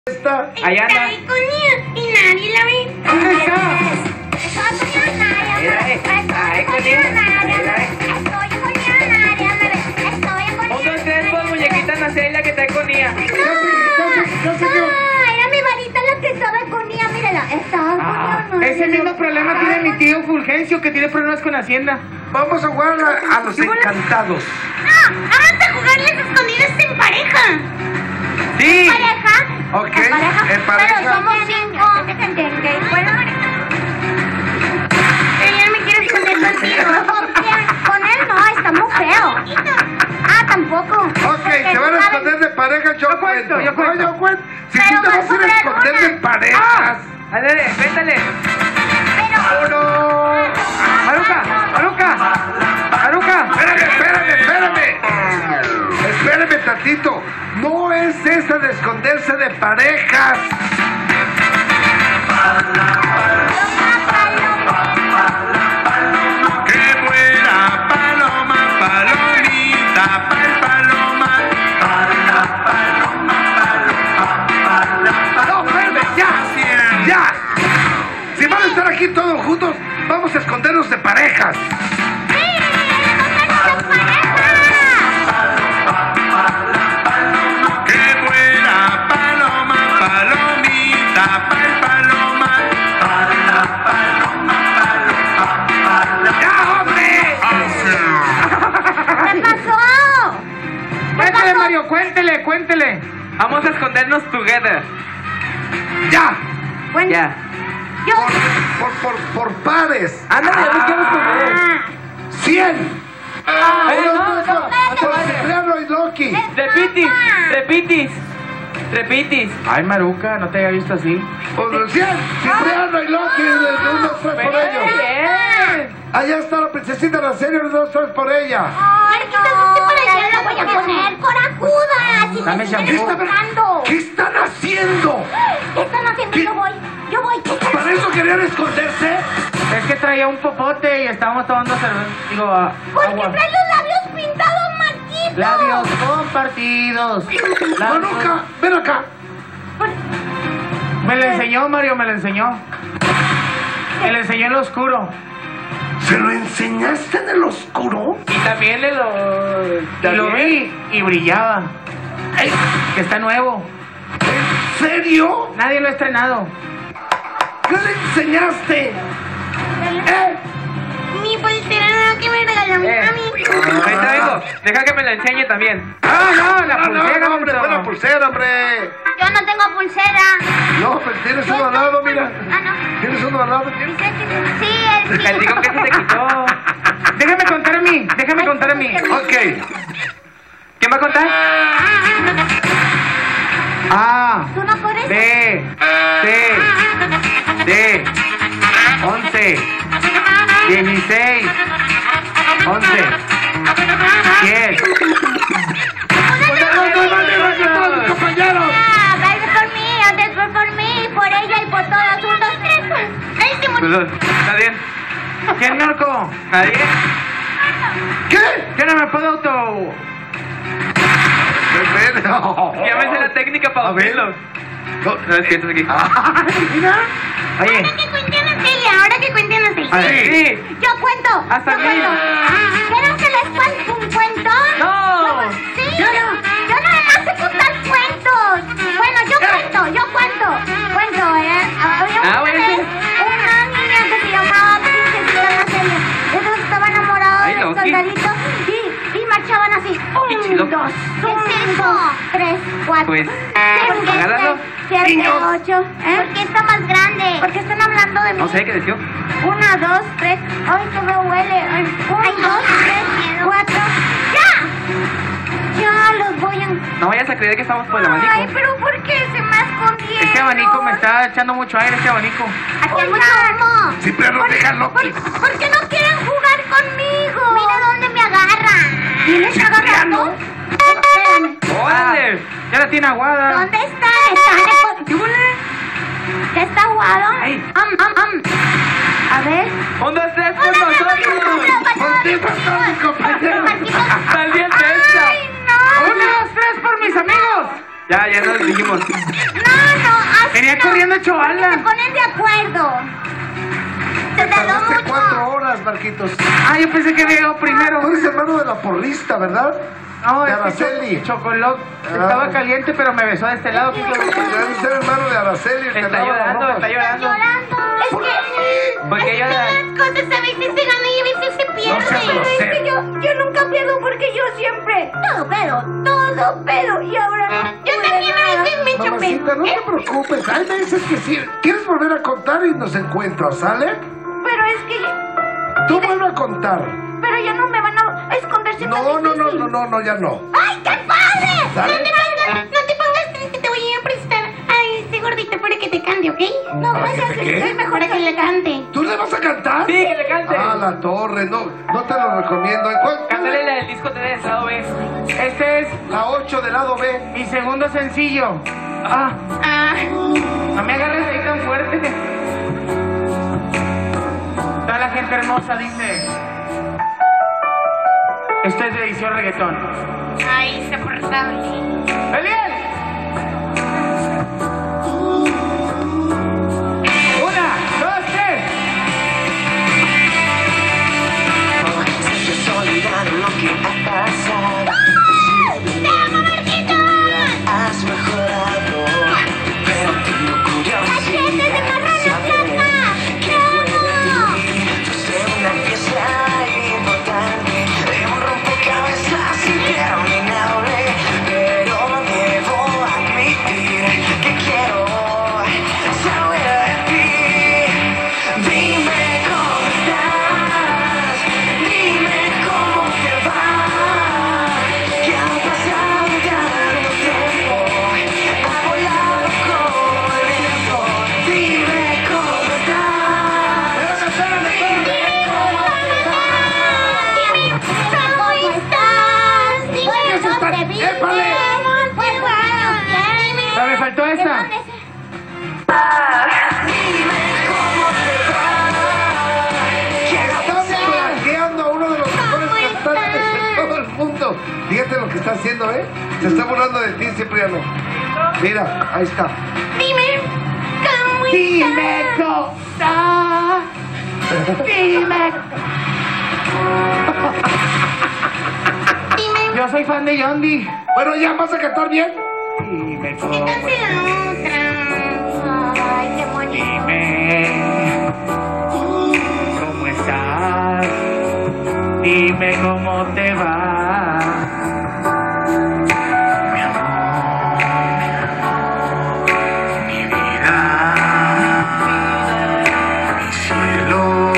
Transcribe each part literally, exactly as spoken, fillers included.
está? Allá anda. Está escondida y nadie la ve. ¿Dónde está? Estoy escondida, nadie Mira, me eh. ve. Ah, Estoy escondida. escondida, nadie me Mira, ve. eh. Estoy escondida, nadie me ve. Estoy escondida. Un, dos, tres, por muñequita Nacela que está escondida. Ya sé, ya sé, ya sé que... Ah, era mi varita la que estaba escondida, mírala. Estaba escondida, nadie Ese me mismo ve. problema tiene mi tío Fulgencio, que tiene problemas con Hacienda. Vamos a jugar a, a los encantados. Ah, vamos a jugar las escondidas en pareja. Sí. ¿Pareja? Ok, En pareja. en pareja. Pero somos cinco. Bueno, ella me quiere esconder contigo. ¿Con quién? Con él no, está muy feo. Ah, tampoco. Ok, se van a esconder de pareja, yo, Yo cuento, yo cuento. No, yo cuento. Si Pero tú te vas vas a ir a a esconder una. de parejas. Ándale, cuéntale. Pero... ¡Uno! ¡Maruca! ¡Maruca! ¡Maruca! Espérame, espérame, espérame. Espérame tantito. No es esa de esconderse de parejas. ¡Qué buena paloma, palomita, pal paloma! Pala, paloma, paloma, No, espérame, ya. Ya. Si van a estar aquí todos juntos, vamos a escondernos de parejas. ¡Qué buena paloma, palomita, pal paloma! Pala, paloma, paloma, ¡Ya, hombre! ¿Qué pasó? Cuéntele, Mario, cuéntele, cuéntele. Vamos a escondernos together. ¡Ya! Bueno, Ya. yo... Por, por, por pares. Ándale, ya nos quiero esconder. Ah, ¡Cien! Eh, Uno, no, dos, no, tres, no, por no. Cipriano y Loki. Repitis, repitis, repitis. Ay, Maruca, no te había visto así. Por cien, Cipriano y Loki. De, de unos tres por ellos. Bien. Allá está la princesita de la serie, de dos tres por ella. Ay, no, ya la voy a poner corajuda. Si Dame me siguen shampoo. buscando. ¿Qué están haciendo? ¿Qué están haciendo? ¿Qué? Yo voy, yo voy. ¿Qué están ¿Para eso querían esconderse? Es que traía un popote y estábamos tomando cerveza. Digo, ah, ¿Por qué agua. traes los labios pintados, Marquito? Labios compartidos. Labios- Maruca, ven acá. Me lo enseñó, Mario, me lo enseñó. Me lo enseñó en lo oscuro. ¿Se lo enseñaste en el oscuro? Y también le lo... Y lo vi y brillaba. Ey, Que está nuevo. ¿En serio? Nadie lo ha estrenado. ¿Qué le enseñaste? ¿Eh? Mi pulsera que me regaló mi Eh. amigo. Ahorita vengo. Deja que me la enseñe también. Ah, no, la No, no, pulsera, no, hombre, menso. fue la pulsera, hombre. Yo no tengo pulsera. No, pero tienes uno al lado, mira. Ah, no. Tienes uno al lado. Dice que sí, es El digo que se te quitó. Déjame contar a mí, déjame contar a mí. Ok. ¿Quién va a contar? A, ¿Tú no corres? B, C, D, once, dieciséis, once, diez. No, no, no, no, no, no, todos mis compañeros. Ah, vaya por mí, antes fue por mí, por ella y por todas. Un, dos, tres. ¡Ay, se Pues, murió! ¿está bien? ¿Quién, Marco? ¿Nadie? ¿Qué? Yo no me puedo auto... Ven, no. Ya me sé la técnica para A ver. dormirlo. No, No, es que esto es aquí. Ay, mira. Oye, Ahora que cuenten la tele, ahora que cuenten la tele. a ver, Sí. Yo cuento. Hasta yo mí. cuento. ¿Quieren que les cuente un cuento? No. Sí, yo, yo nada más sé contar cuentos. Bueno, yo cuento, yo cuento. Cuento, ¿eh? Había Ah, una bueno, vez sí. una niña que se llamaba Princesita Nacela. Ellos estaban enamorados Ay, del Loki. soldadito y, y marchaban así. Pinche Un, Loki. dos, un, dos, tres, cuatro. Pues, cinco, agárralo. seis, siete, Niños. ocho. ¿Eh? ¿Por qué está más grande? Porque están hablando de mí. No sé qué decía. Una, dos, tres. Ay, que me huele. Ay, un, dos, tres, cuatro. ¡Ya! Ya los voy a... No vayas a creer que estamos por el Ay, abanico. pero ¿por qué se me escondieron? este abanico me está echando mucho aire, este abanico. Aquí hay mucho humo. Cipriano, déjalo. ¿Por, ¿Por qué no quieren jugar conmigo? Mira dónde me agarran. ¿Tienes agarrando? Espérame. ¡Órale! Ya la tiene aguada. ¿Dónde está? ¿Está? ¿Ya está aguado? Ay. Am, am, am. A ver. ¡Un, dos, tres por ¡Una, dos, nosotros! tres, Contigo están mis compañeros. ¡Estás bien tensa! ¡Ay, no! ¡Uno, dos, tres por mis amigos! Ya, ya nos dijimos. ¡No, venía corriendo a Choala. Se ponen de acuerdo. Se tardó Tardaste mucho. cuatro horas, Marquitos. Ah, yo pensé que había llegado primero. Tú eres hermano de la porrista, ¿verdad? No, de es que Araceli. Cho- Chocolot Ah. estaba caliente, pero me besó de este lado. ¿Qué es lo que- Debes ser hermano de Araceli. el que Está lava la llorando, ropa. está llorando. Llorando. Es ¿Por que... qué? ¿Por qué es llora? que las cosas a veces se ganan y a veces se pierden. seas grosero. Es que yo, yo nunca pierdo porque yo siempre... Todo pero, todo pero. Y ahora no Yo también a veces me echo Mamacita, no pedo. te preocupes. Hay veces que sí. ¿Quieres volver a contar y nos encuentras, sale? Pero es que... Tú vuelve a contar. Pero ya no me van a esconder si No, no, no, no, no, no, ya no. ¡Ay, qué padre! ¿Sale? No te pongas, no te pongas triste, te voy a prestar a este gordito para que te cante, ¿ok? No, ¿Para que gracias, te qué? es mejor que le cante. ¿Tú le vas a cantar? Sí, que le cante. Ah, la torre, no, no te lo recomiendo. ¿Cuál- Cántale la del disco de lado B. Este es La ocho del lado B. mi segundo sencillo. Ah, Ah, no me agarres ahí tan fuerte. Toda la gente hermosa dice: esto es de edición reggaetón. ay, insoportable. ¡Eliel! Una, dos, tres. Sientes olvidar lo que ha pasado. ¡Te amo, Marquito! Has mejorado, pero tengo curiosidad. ¡Cachetes de marrano, plata! ¡Te amo! Tú eres una pieza importante de un rompecabezas interminable, pero debo admitir que quiero saber de ti. Dime cómo estás, dime cómo te va, que ha pasado tanto tiempo, ha volado como el viento. Dime cómo estás. Dime cómo estás. Dime dónde vives. ¡Épale! Pues bueno, dime. Pero me faltó esa. ¿Dónde se- Estás plagiando a uno de los mejores ¿Cómo cantantes de estás? todo el mundo. Fíjate lo que está haciendo, ¿eh? Se está burlando de ti, Cipriano. Mira, ahí está. Dime cómo Dime estás. cómo estás. Dime. Dime. Yo soy fan de Yondi. Bueno, ya, ¿vas a cantar bien? Dime cómo Entonces la otra. Ay, qué bonito. Dime cómo estás, dime cómo te va. Mi amor, mi vida, mi cielo,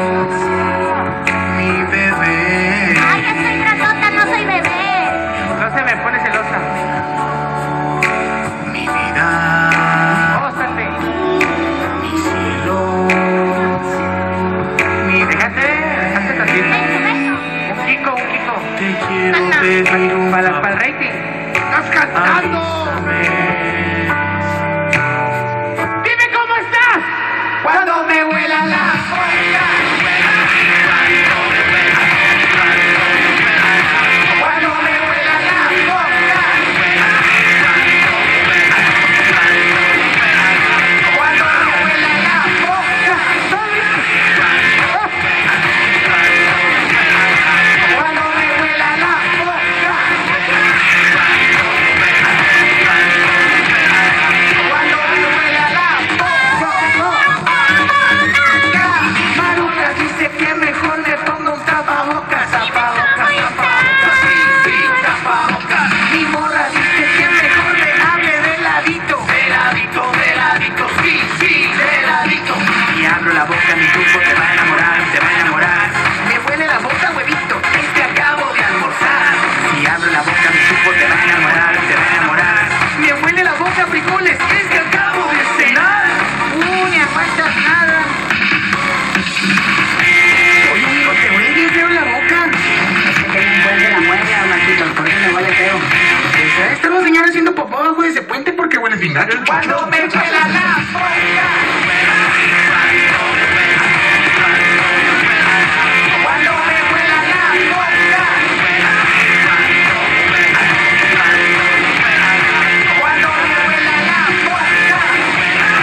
mi bebé. Ay, ya soy grandota, no soy bebé. No se me pone celosa. Mi vida, Óstate. mi cielo, mi Déjate, déjate tantito. Beso, beso. Un Kiko, un Kiko. te quiero pedir Para, para el rating. ¡Estás cantando! avísame. Dime cómo estás. Cuando me vuela la puerta. Cuando me vuela la boca. Cuando me vuela la boca. Cuando me vuela la boca. Cuando me vuela la boca. Maruca dice que mejor me pongo un tapabocas. Tapabocas, tapabocas, sí, sí, tapabocas. Mi morra dice que mejor me hable de ladito. De ladito, de ladito, sí, sí, de ladito. Y abro la boca, mi grupo te va a enamorar, te va a enamorar. Me huele la boca, huevito, es que acabo de almorzar. Y abro la boca, mi grupo te va a enamorar, te va a enamorar. Me huele la boca, frijoles, es que acabo de cenar. Uh, ni aguantas nada. Oye, amigo, te huele bien feo la boca. Es que tengo un buen de la muela, Marquitos, por eso me huele feo. Está la señora haciendo popó abajo de ese puente porque huele bien gacho. Cuando me huela la boca. Cuando me huela la boca. Cuando me huela la boca.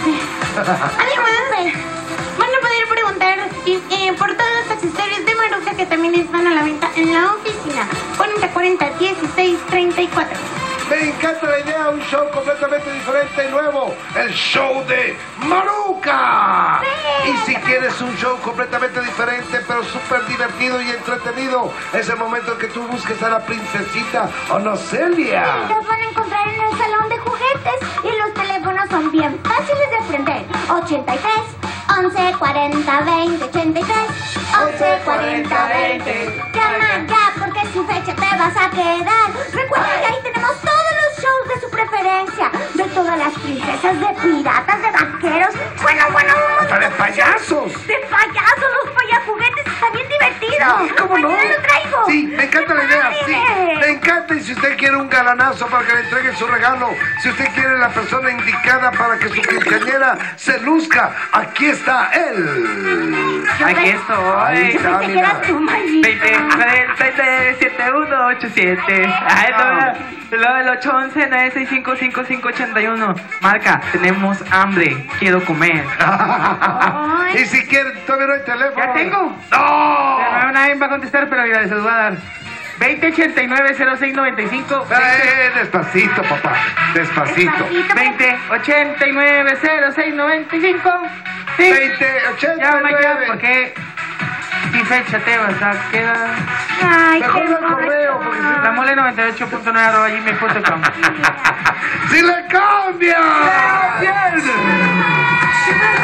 sé. Además, van a poder preguntar eh, por todos los accesorios de Maruca que también están a la venta en la oficina. cuarenta cuarenta dieciséis treinta y cuatro. Me encanta la idea, un show completamente diferente y nuevo, el show de Maruca. Sí. Y si quieres un show completamente diferente, pero súper divertido y entretenido, es el momento en que tú busques a la princesita Onocelia. Los van a encontrar en el salón de juguetes y los teléfonos son bien fáciles de aprender. ochenta y tres, once, cuarenta, veinte, ochenta y tres, once, cuarenta, veinte. Llama ya porque sin fecha te vas a quedar. Recuerda que ahí tenemos todos los shows de su preferencia, de todas las princesas, de piratas, de vaqueros. Bueno, bueno, Hasta de payasos. de payasos, los payajuguetes, está bien divertido. Sí, ¿cómo no? Mañana lo traigo. Sí, me encanta la idea, sí. Padre. Me encanta, y si usted quiere un galanazo para que le entreguen su regalo, si usted quiere la persona indicada para que su quinceañera se luzca, aquí está él. Aquí estoy. Ahí está, Pensé que mira. eras tú, Mayito. veinte, veinte, siete, uno, ocho, siete. Ay, no, luego el ocho once, nueve seis cinco, cinco cinco ocho uno. Marca, tenemos hambre, quiero comer. Y si quiere, todavía no hay teléfono. Ya tengo. ¡No! Pero nadie va a contestar, pero mira, se los voy a dar. veinte ochenta y nueve cero seis noventa y cinco. Eh, despacito, papá, despacito. Despacito. veinte ochenta y nueve cero seis noventa y cinco. Sí. veinte, ochenta Ya, y Maya, nueve. porque sin fecha te vas a quedar. Ay, Mejor qué el correo, porque si La mole noventa y ocho punto nueve arroba gmail punto com. ¡Si le cambia! ¡Bien!